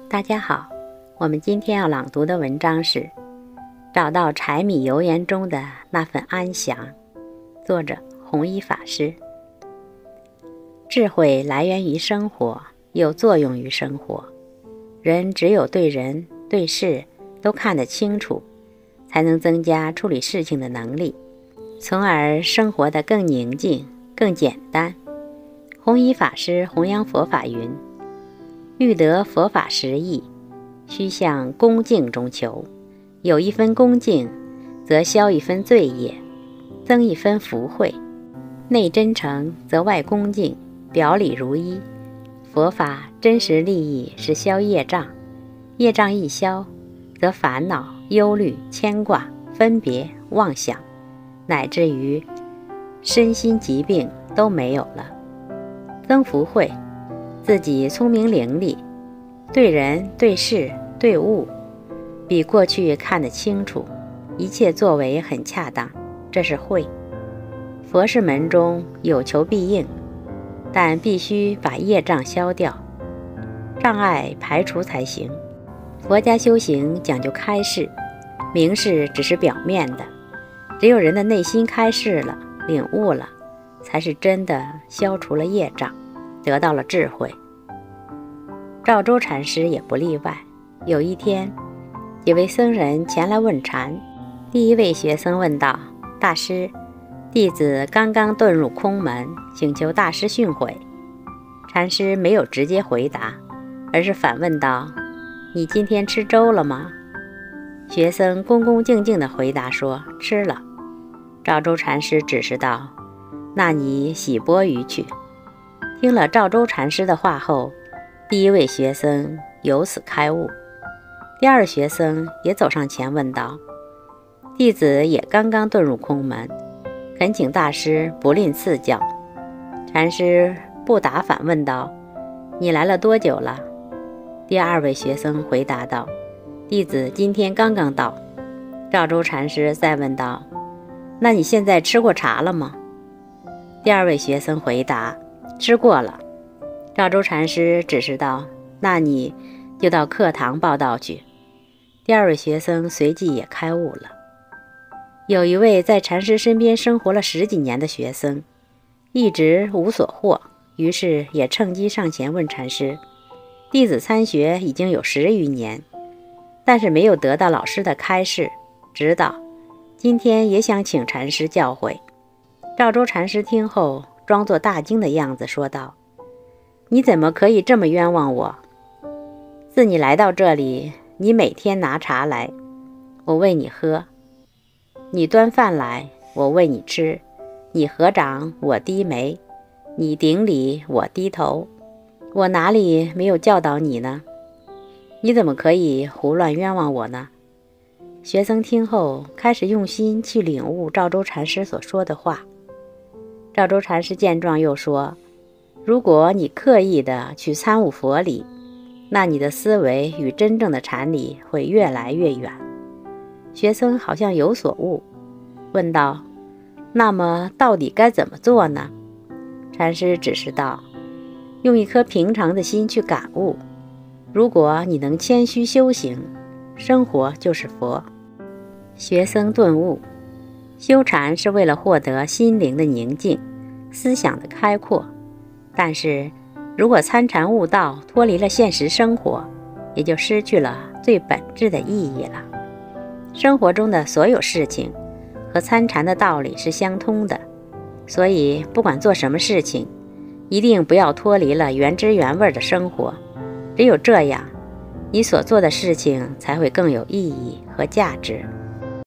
大家好，我们今天要朗读的文章是《找到柴米油盐中的那份安详》，作者弘一法师。智慧来源于生活，又作用于生活。人只有对人对事都看得清楚，才能增加处理事情的能力，从而生活得更宁静、更简单。弘一法师弘扬佛法云：欲得佛法实义，须向恭敬中求。有一分恭敬，则消一分罪业，增一分福慧。内真诚，则外恭敬，表里如一。佛法真实利益是消业障，业障一消，则烦恼、忧虑、牵挂、分别、妄想，乃至于身心疾病都没有了。增福慧，自己聪明伶俐，对人对事对物比过去看得清楚，一切作为很恰当，这是慧。佛事门中有求必应，但必须把业障消掉，障碍排除才行。佛家修行讲究开示，明示只是表面的，只有人的内心开示了，领悟了，才是真的消除了业障，得到了智慧。赵州禅师也不例外。有一天，几位僧人前来问禅。第一位学僧问道：大师，弟子刚刚遁入空门，请求大师训诲。禅师没有直接回答，而是反问道：你今天吃粥了吗？学僧恭恭敬敬地回答说：吃了。赵州禅师指示道：那你洗钵盂去。听了赵州禅师的话后，第一位学僧由此开悟。第二学僧也走上前问道：弟子也刚刚遁入空门，恳请大师不吝赐教。禅师不答反问道：你来了多久了？第二位学僧回答道：弟子今天刚刚到。赵州禅师再问道：那你现在吃过茶了吗？第二位学僧回答：吃过了。赵州禅师指示道：那你就到课堂报道去。第二位学僧随即也开悟了。有一位在禅师身边生活了10几年的学僧，一直无所获，于是也趁机上前问禅师：弟子参学已经有10余年，但是没有得到老师的开示指导，今天也想请禅师教诲。赵州禅师听后装作大惊的样子说道：你怎么可以这么冤枉我？自你来到这里，你每天拿茶来，我喂你喝；你端饭来，我喂你吃；你合掌，我低眉；你顶礼，我低头。我哪里没有教导你呢？你怎么可以胡乱冤枉我呢？学僧听后开始用心去领悟赵州禅师所说的话。赵州禅师见状又说：如果你刻意的去参悟佛理，那你的思维与真正的禅理会越来越远。学僧好像有所悟，问道：那么到底该怎么做呢？禅师指示道：用一颗平常的心去感悟。如果你能谦虚修行，生活就是佛。学僧顿悟，修禅是为了获得心灵的宁静，思想的开阔。但是如果参禅悟道脱离了现实生活，也就失去了最本质的意义了。生活中的所有事情和参禅的道理是相通的，所以不管做什么事情，一定不要脱离了原汁原味的生活。只有这样，你所做的事情才会更有意义和价值。